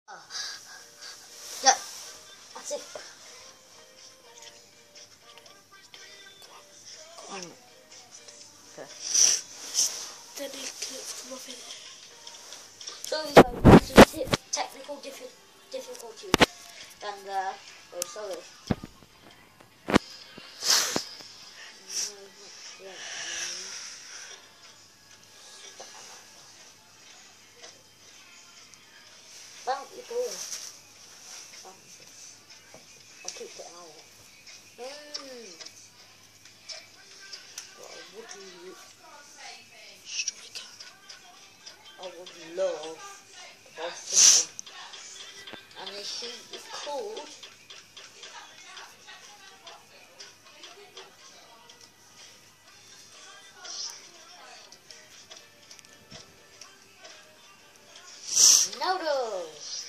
Yeah, that's it. Okay. Steady clips come off it. So we go to technical difficulties, and oh sorry. Bounty ball. I'll keep it out. What would you? Striker. I would love to buy something, and this thing is called noodles.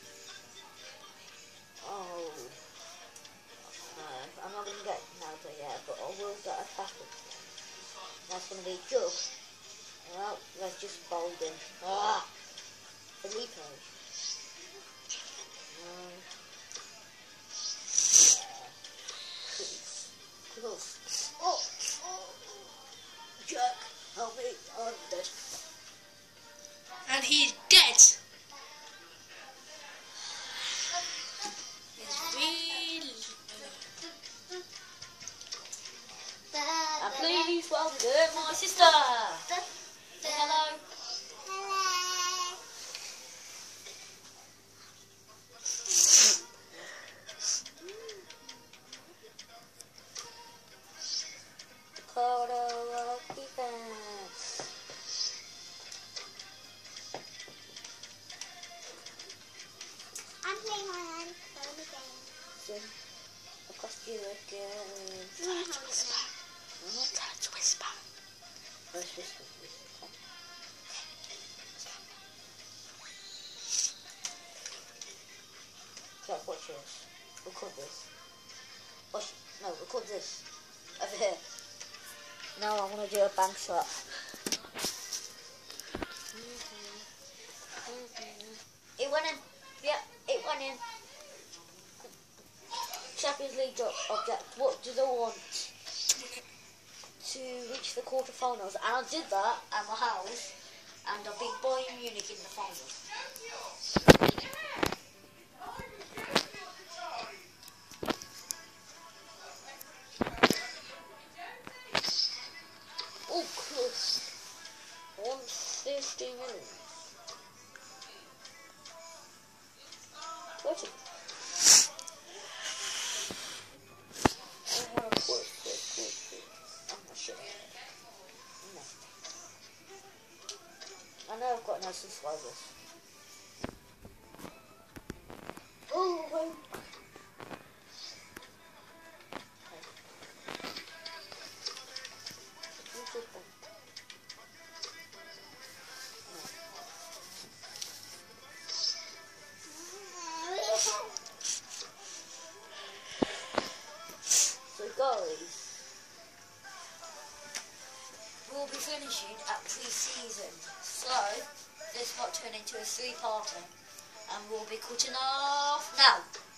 Oh, no, I'm not gonna get Naruto yet, but I will get a packet. That's gonna be Jug. Well, let's just bold him. Filippo. Close. Oh, Jack, help me, I'm dead. And he's dead. He's really. And please welcome my sister. Say hello. Dakota of defense. I'm playing my hand phone again. Soon, I'll cost you again. Time to whisper. Time to whisper. Let's whisper. Okay, watch this. Record this. Watch, no, record this. Over here. Now I want to do a bank shot. It went in. Yeah, it went in. Champions League object. What do they want? To reach the quarterfinals. And I did that at my house. And I beat Bayern Munich in the finals. Oh, close. 150 minutes. What's it? I want to quit. Oh, my shit. No. I know I've got no subscribers. Oh, wait. So guys, we'll be finishing at pre-season. So this might turn into a 3-parter, and we'll be cutting off now.